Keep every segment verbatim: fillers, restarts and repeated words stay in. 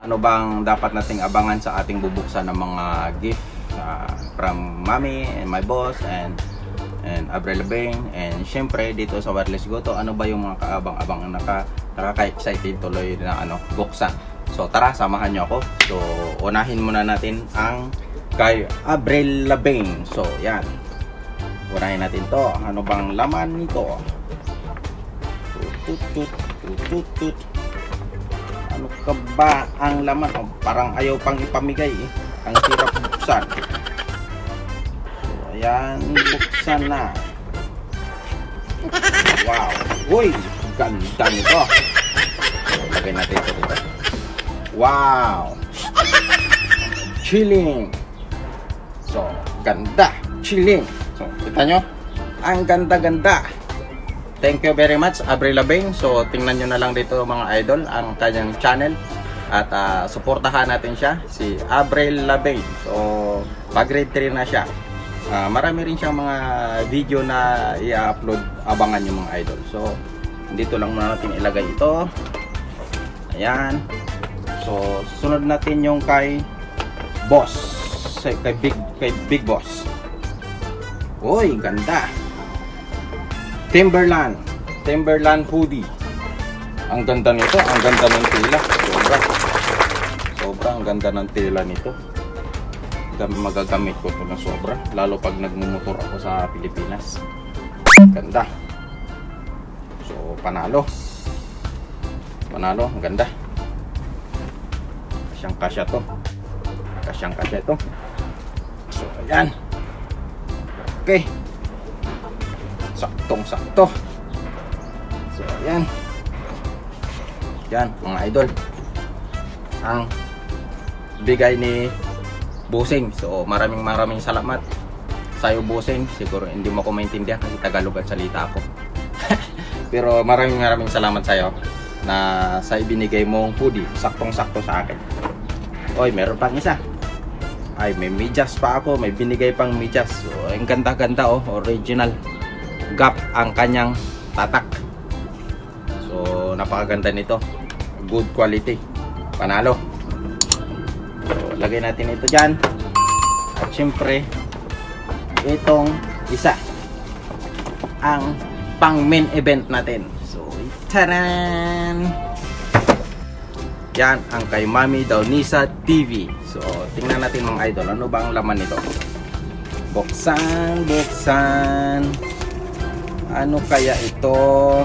Ano bang dapat nating abangan sa ating bubuksan ng mga gift uh, from mommy and my boss and and Avril Lavigne, and syempre dito sa Wireless Goto, ano ba yung mga kaabang-abang naka nakaka-excited tuloy na ano buksan. So tara, samahan nyo ako. So unahin muna natin ang kay Avril Lavigne. So yan, unahin natin to. Ano bang laman nito? Tut tut tut tut tut. Ano ka ba ang laman? Oh, parang ayaw pang ipamigay eh. Ang hirap buksan. So, ayan, buksan na. Wow. Uy, ganda nito. So, lagay natin ito dito. Wow. Chilling. So, ganda. Chilling. So, kita nyo? Ang ganda-ganda. Thank you very much, Avril Lavigne. So, tingnan nyo na lang dito mga idol ang kanyang channel. At uh, suportahan natin siya, si Avril Lavigne. So, pag-grade three na siya. Uh, marami rin siyang mga video na i-upload. Abangan nyo mga idol. So, dito lang muna natin ilagay ito. Ayan. So, susunod natin yung kay Boss. Kay Big, kay Big Boss. Uy, ganda. Timberland Timberland hoodie. Ang ganda nito, ang ganda ng tela. Sobra. Sobra ang ganda ng tela nito. Magagamit ko ito na sobra, lalo pag nagmumotor ako sa Pilipinas. Ganda. So panalo. Panalo, ang ganda. Kasyang kasya to. Kasyang kasya to. So ayan. Okay. Saktong sakto. So ayan. Yan mga idol, ang bigay ni Busing. So maraming maraming salamat sa'yo Busing. Siguro hindi mo ko maintindihan kasi Tagalog at salita ako. Pero maraming maraming salamat sa'yo na sa ibinigay mong hoodie. Saktong sakto sa akin. Oy, meron pang isa. Ay, may medyas pa ako. May binigay pang medyas. So ang ganda-ganda oh, original Gap ang kanyang tatak. So napakaganda nito, good quality, panalo. So lagay natin ito dyan. At syempre itong isa ang pang main event natin. So taran! Yan ang kay Mami Dawnisa T V. So tingnan natin mga idol, ano ba ang laman nito. Buksan, buksan. Ano kaya ito?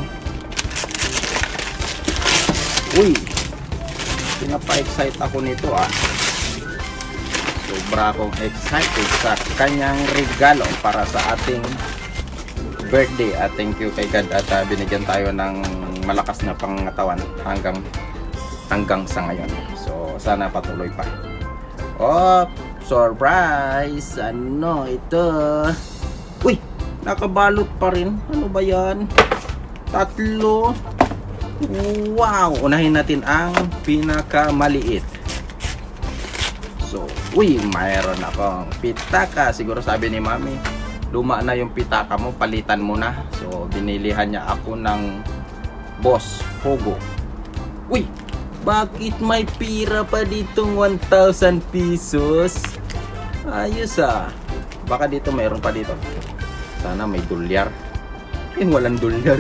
Uy, pinapa-excite ako nito ah. Sobra akong excited sa kanyang regalo para sa ating birthday. At thank you kay God at uh, binigyan tayo ng malakas na pangatawan hanggang hanggang sa ngayon. So sana patuloy pa. Oh, surprise! Ano ito? Uy! Nakabalot pa rin. Ano ba yan? Tatlo. Wow! Unahin natin ang pinakamaliit. So, uy, mayroon akong pitaka. Siguro sabi ni Mami, luma na yung pitaka mo, palitan mo na. So, binilihan niya ako ng Boss Pogo. Uy! Bakit may pira pa ditong one thousand pesos? Ayos ah. Baka dito mayroon pa dito. Sana may dolyar. Yung walang dolyar.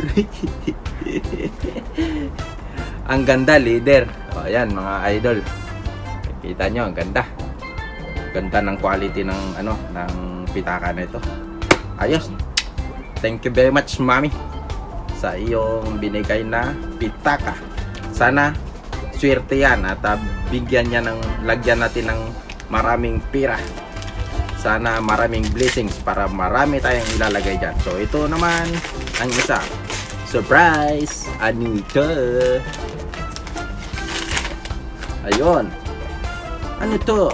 Ang ganda, leader. O, ayan mga idol. Kita nyo, ang ganda. Ganda ng quality ng ano, ng pitaka na ito. Ayos. Thank you very much, Mami, sa iyong binigay na pitaka. Sana swerte yan at uh, bigyan niya ng, lagyan natin ng maraming pira. Sana maraming blessings para marami tayong ilalagay dyan. So ito naman ang isa. Surprise! Ano ito? Ayun. Ano to?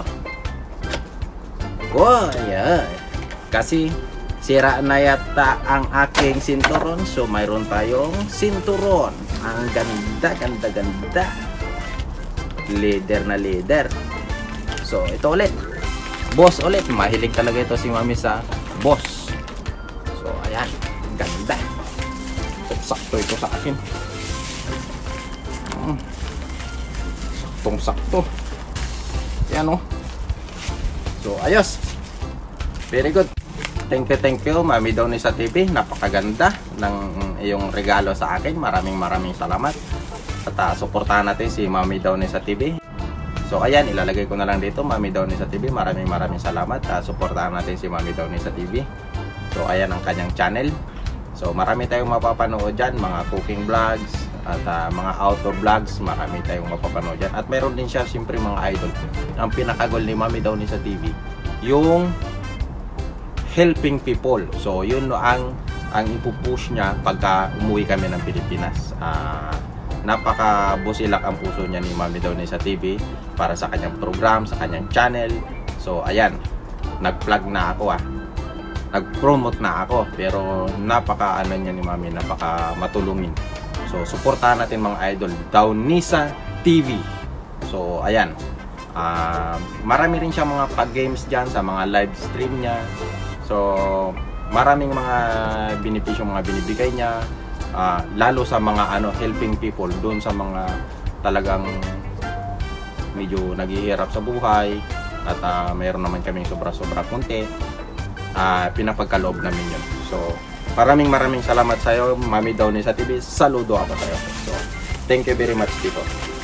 Oh, ayan. Kasi sira na yata ang aking sinturon. So mayroon tayong sinturon. Ang ganda, ganda, ganda. Leather na leather. So ito ulit. Boss ulit, mahilig talaga ito si Mami sa Boss. So ayan, ganda. Sakto ito sa akin. saktong sakto. Yan o. So ayos, very good. Thank you, thank you Mami Dawnisa T V. Napakaganda ng iyong regalo sa akin. Maraming maraming salamat. At uh, suportahan natin si Mami Dawnisa T V. So ayan, ilalagay ko na lang dito, Mami Dawnisa T V. Maraming maraming salamat. Uh, suportahan natin si Mami Dawnisa T V. So ayan ang kanyang channel. So marami tayong mapapanood dyan, mga cooking vlogs at uh, mga outdoor vlogs. Marami tayong mapapanood dyan. At meron din siya siyempre mga idol. Ang pinakagol ni Mami Dawnisa T V, yung helping people. So yun no, ang ang ipupush niya pagka umuwi kami ng Pilipinas. uh, Napaka-busilak ang puso niya ni Mami Dawnisa T V para sa kanyang program, sa kanyang channel. So ayan, nag-plug na ako ah nag-promote na ako, pero napaka ano niya ni Mami, napaka matulungin. So suportahan natin mga idol, Dawnisa T V. So ayan, uh, marami rin siya mga pag-games dyan sa mga live stream niya. So maraming mga benepisyo mga binibigay niya, uh, lalo sa mga ano helping people, doon sa mga talagang medyo naghihirap sa buhay. At uh, mayroon naman kaming sobra-sobra konti, uh, pinapagkaloob namin yun. So maraming maraming salamat sa iyo Mami Dawnisa T V. Saludo ako sa iyo. So thank you very much dito.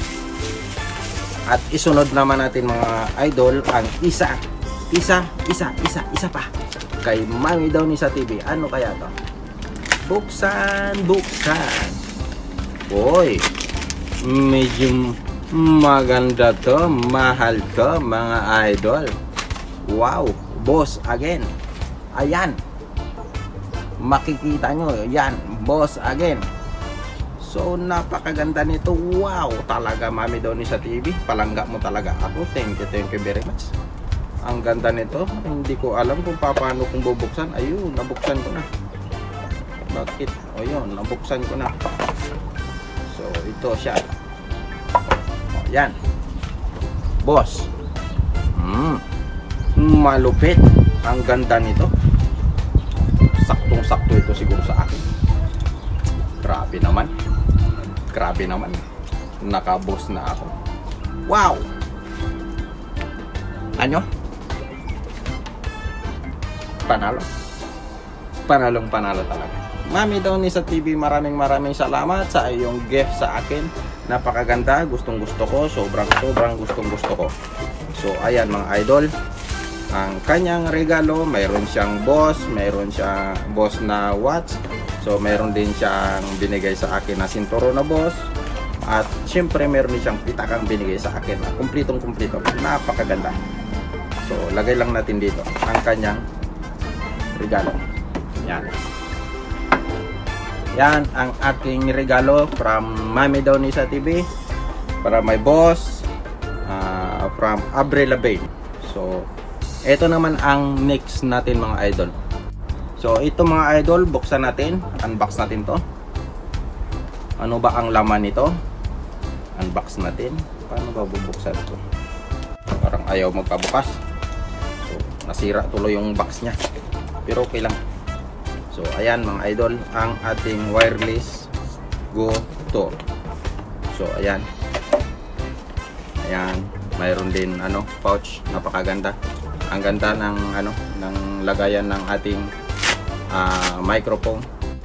At isunod naman natin mga idol ang isa isa isa isa isa pa kay Mami Dawnisa T V. Ano kaya to? Buksan, buksan. Hoy, medyo maganda to, mahal to mga idol. Wow, boss again. Ayan, makikita nyo, yan, boss again. So napakaganda nito. Wow, talaga Mami Dawnisa T V, palangga mo talaga ako. Thank you, thank you very much. Ang ganda nito. Hindi ko alam kung paano kung bubuksan. Ayun, nabuksan ko na. Bakit? O yun, nabuksan ko na. So, ito siya. O, yan. Boss. Hmm. Malupit. Ang ganda nito. Saktong-sakto ito siguro sa akin. Grabe naman. Grabe naman. Nakaboss na ako. Wow! Ano? Panalo. Panalong panalo talaga. Mami Dawnisa T V, maraming maraming salamat sa iyong gift sa akin. Napakaganda, gustong gusto ko, sobrang sobrang gustong gusto ko. So ayan mga idol, ang kanyang regalo, mayroon siyang boss, mayroon siyang boss na watch. So mayroon din siyang binigay sa akin na sinturo na boss. At syempre mayroon din siyang pitakang binigay sa akin na kumpletong kumpleto. Napakaganda. So lagay lang natin dito ang kanyang regalo. Yan. Yan ang aking regalo from Mami Dawnisa T V para my boss, uh, from Abrela Bay. So ito naman ang next natin mga idol. So ito mga idol, buksan natin, unbox natin to. Ano ba ang laman nito? Unbox natin. Paano ba bubuksan ito? Parang ayaw magpabukas. So nasira tuloy yung box nya, pero okay lang. So ayan mga idol, ang ating wireless Go to. So ayan. Ayan, mayroon din ano, pouch, napakaganda. Ang ganda ng ano, ng lagayan ng ating uh, microphone.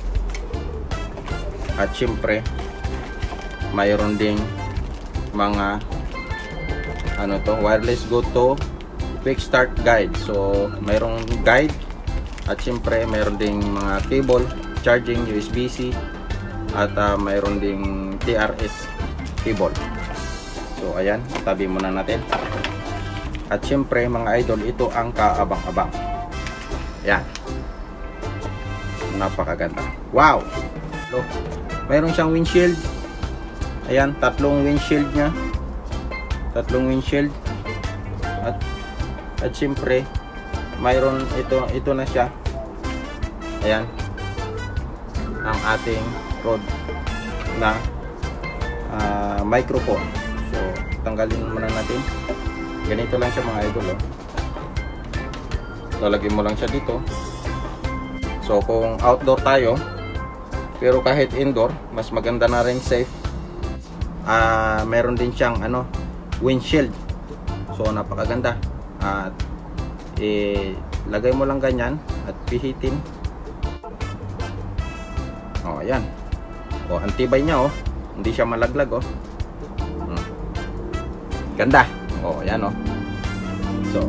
At syempre mayroon ding mga ano to, wireless Go to quick start guide. So mayroong guide. At syempre mayroon ding mga cable, charging, U S B C, at uh, mayroon ding T R S cable. So ayan, tabi muna natin. At syempre mga idol, ito ang kaabang-abang. Ayan, napakaganda. Wow! So, mayroon siyang windshield. Ayan, tatlong windshield nya. Tatlong windshield. At, at syempre mayroon ito, ito na siya. Ayan, ang ating Rode na uh, microphone. So tanggalin muna natin. Ganito lang siya mga idol, oh. Lalagyan mo lang siya dito. So kung outdoor tayo, pero kahit indoor, mas maganda na rin safe. Uh, meron din siyang ano, windshield. So napakaganda. At eh, lagay mo lang ganyan at pihitin. Oh, ayan. Oh, antibay niya oh. Hindi siya malaglag oh. Hmm. Ganda. Oh, ayan oh. So,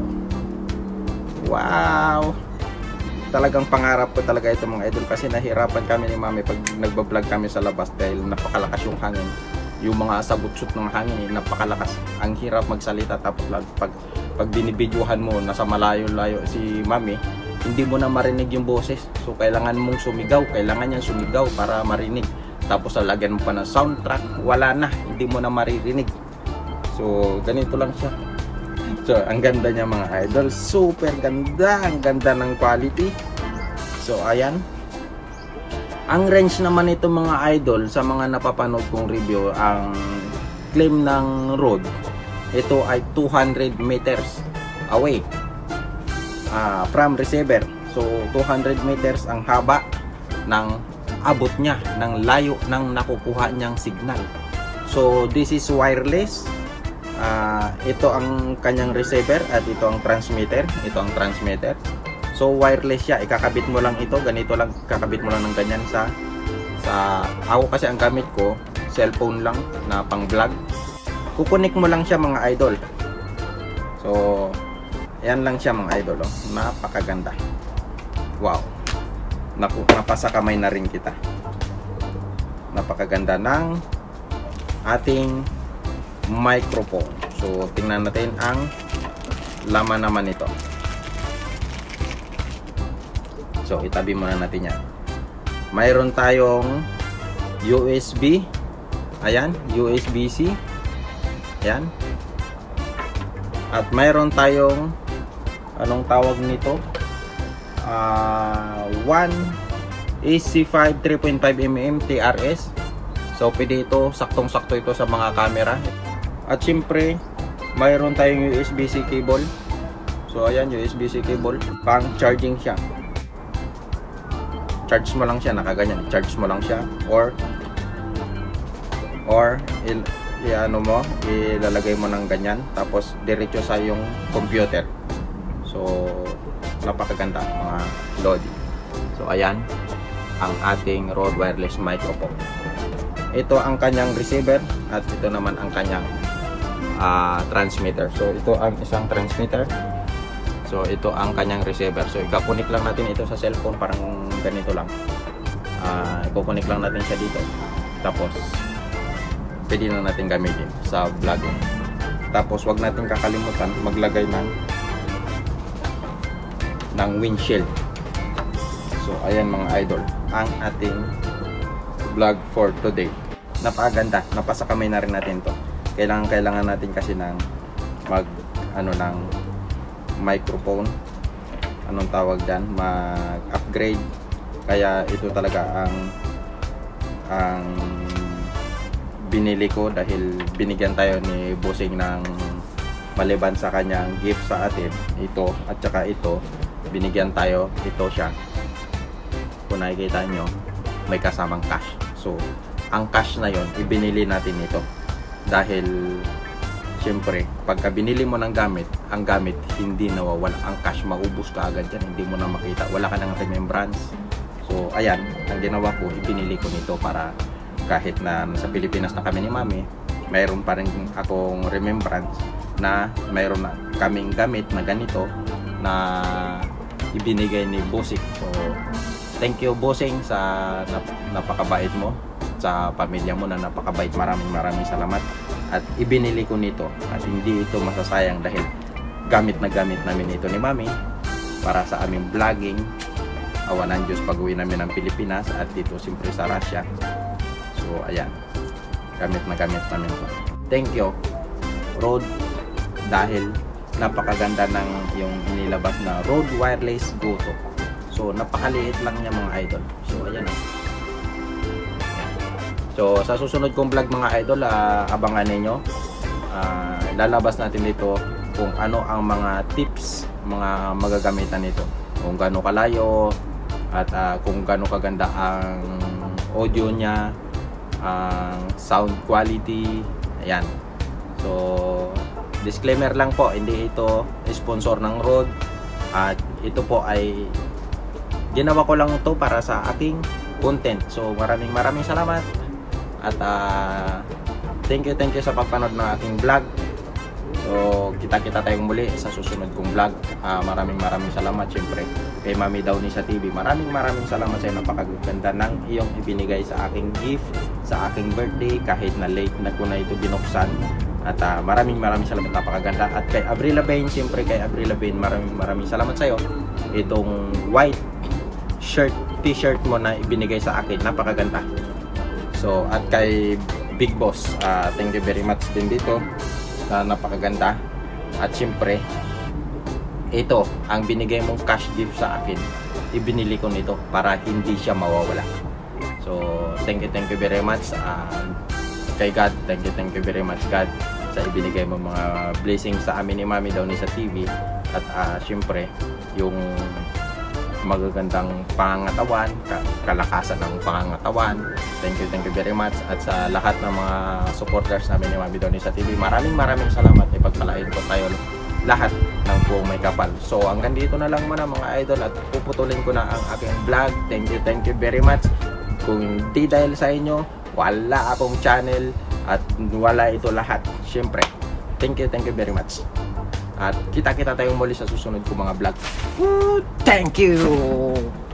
wow. Talagang pangarap ko talaga ito mga idol, kasi nahirapan kami ni Mami pag nagba-vlog kami sa labas dahil napakalakas yung hangin. Yung mga sagutsut ng hangin, eh, napakalakas. Ang hirap magsalita, tapos pag pag binibidyohan mo nasa malayo-layo si Mami, hindi mo na marinig yung boses. So kailangan mong sumigaw, kailangan niyang sumigaw para marinig. Tapos lagyan mo pa ng soundtrack, wala na, hindi mo na maririnig. So ganito lang siya. So ang ganda niya mga idol, super ganda, ang ganda ng quality. So ayan. Ang range naman nito mga idol, sa mga napapanood kong review, ang claim ng road, ito ay two hundred meters away uh, from receiver. So two hundred meters ang haba ng abot niya, ng layo ng nakukuha niyang signal. So this is wireless. Uh, ito ang kanyang receiver at ito ang transmitter. Ito ang transmitter. So wireless siya, ikakabit mo lang ito, ganito lang, kakabit mo lang ng ganyan sa sa ako kasi ang gamit ko cellphone lang na pang vlog. Kukunik mo lang siya mga idol. So ayan lang siya mga idol oh. Napakaganda. Wow. Naku, napasa kamay na rin kita. Napakaganda ng ating microphone. So tingnan natin ang laman naman nito. So itabi muna natin yan. Mayroon tayong U S B. Ayan, U S B C. Ayan. At mayroon tayong anong tawag nito? Uh, one A C five three point five millimeter T R S. So pwede ito, saktong-sakto ito sa mga camera. At syempre, mayroon tayong U S B C cable. So ayan, U S B C cable, pang charging siya. Charge mo lang siya, nakaganyan. Charge mo lang siya or or il, i, ano mo, ilalagay mo ng ganyan, tapos diretso sa yung computer. So napakaganda mga lodi. So ayan ang ating Rode wireless microphone. Ito ang kanyang receiver at ito naman ang kanyang uh, transmitter. So ito ang isang transmitter. So ito ang kanyang receiver. So ikakunik lang natin ito sa cellphone, parang ganito lang. Uh, ikukunik lang natin siya dito. Tapos pwede na natin gamitin sa vlogging. Tapos wag natin kakalimutan maglagay ng ng windshield. So ayan mga idol, ang ating vlog for today. Napakaganda, napasa kamay na rin natin to. Kailangan kailangan natin kasi ng mag ano ng microphone, anong tawag diyan, mag-upgrade. Kaya ito talaga ang ang binili ko dahil binigyan tayo ni Bossing ng maliban sa kanyang gift sa atin, ito at saka ito, binigyan tayo, ito siya. Kung nakikita nyo, may kasamang cash. So ang cash na yon, ibinili natin ito dahil siyempre pagka binili mo ng gamit, ang gamit hindi nawawala, ang cash maubos ka agad yan, hindi mo na makita, wala ka ng remembrance. So ayan, ang ginawa ko, ibinili ko nito para kahit na sa Pilipinas na kami ni Mami, mayroon pa rin akong remembrance na mayroon na kaming gamit na ganito na ibinigay ni Bossing. So thank you Bossing sa nap napakabait mo, sa pamilya mo na napakabait. Maraming maraming salamat. At ibinili ko nito at hindi ito masasayang dahil gamit na gamit namin ito ni Mami para sa aming vlogging. Awan ng Diyos pag-uwi namin ng Pilipinas at dito siyempre sa Russia. So ayan, gamit na gamit namin ito. Thank you Rode, dahil napakaganda ng yung inilabas na Rode wireless GoTo. So napakaliit lang niya mga idol. So ayan o. So sa susunod kong vlog mga idol, uh, abangan ninyo. Uh, lalabas natin dito kung ano ang mga tips, mga magagamitan nito. Kung gaano kalayo at uh, kung gaano kaganda ang audio niya, ang sound quality. Ayan. So disclaimer lang po, hindi ito sponsor ng Rode. At ito po ay ginawa ko lang ito para sa aking content. So maraming maraming salamat. At uh, thank you, thank you sa pagpanood ng aking vlog. So kita-kita tayong muli sa susunod kong vlog. uh, Maraming maraming salamat syempre kay Mami Downy sa T V. Maraming maraming salamat sa iyo. Napakaganda ng iyong ibinigay sa aking gift sa aking birthday, kahit na late na ko na ito binuksan. At uh, maraming maraming salamat, napakaganda. At kay Avril Lavigne, syempre kay Avril Lavigne, maraming maraming salamat sa iyo. Itong white shirt, t-shirt mo na ibinigay sa akin, napakaganda. So at kay Big Boss, uh, thank you very much din dito. Uh, napakaganda. At syempre ito ang binigay mong cash gift sa akin, ibinili ko nito para hindi siya mawawala. So thank you, thank you very much. uh, kay God, thank you, thank you very much God sa ibinigay mo mga blessings sa amin ni Mami Downy sa T V. At uh, syempre yung magagandang pangangatawan, kalakasan ng pangangatawan. Thank you, thank you very much. At sa lahat ng mga supporters namin ni Mami Downy sa T V, maraming maraming salamat. Ipagpalain po tayo lahat ng buong may kapal. So hanggang dito na lang muna mga idol, at puputulin ko na ang aking vlog. Thank you, thank you very much. Kung hindi dahil sa inyo, wala akong channel at wala ito lahat. Syempre, thank you, thank you very much. At kita-kita tayong muli sa susunod ko mga vlog. Thank you!